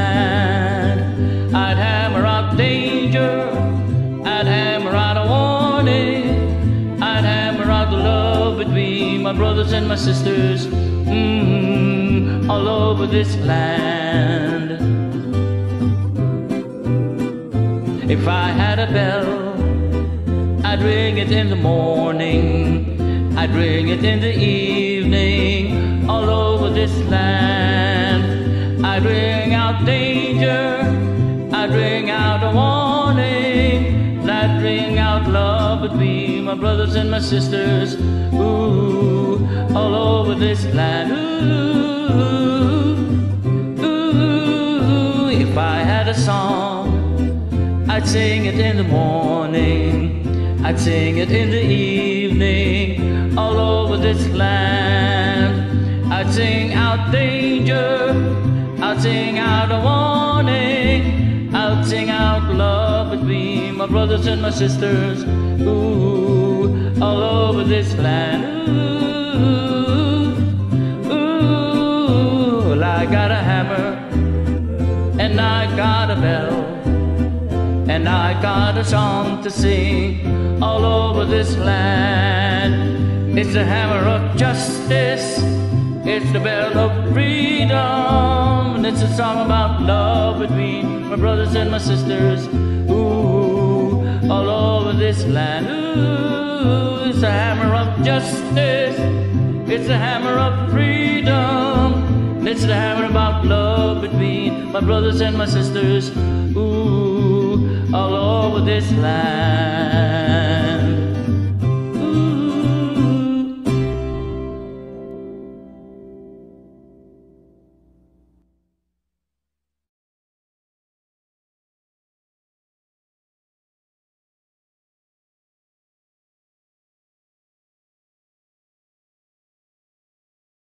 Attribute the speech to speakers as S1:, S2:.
S1: land. I'd hammer out danger, I'd hammer out a warning, I'd hammer out the love between my brothers and my sisters, all over this land. If I had a bell, I'd ring it in the morning, I'd ring it in the evening, all over this land. I'd ring out danger, I'd ring out a warning, I'd ring out love between my brothers and my sisters, ooh, all over this land. Ooh, ooh, if I had a song, I'd sing it in the morning, I'd sing it in the evening, all over this land. I'd sing out danger, I'd sing out a warning, I'd sing out love between my brothers and my sisters, ooh, all over this land. Ooh, ooh, well, I got a hammer, and I got a bell, and I got a song to sing all over this land. It's the hammer of justice, it's the bell of freedom, and it's a song about love between my brothers and my sisters, ooh, all over this land. Ooh, it's the hammer of justice, it's the hammer of freedom, it's the hammer about love between my brothers and my sisters, ooh, all over this land.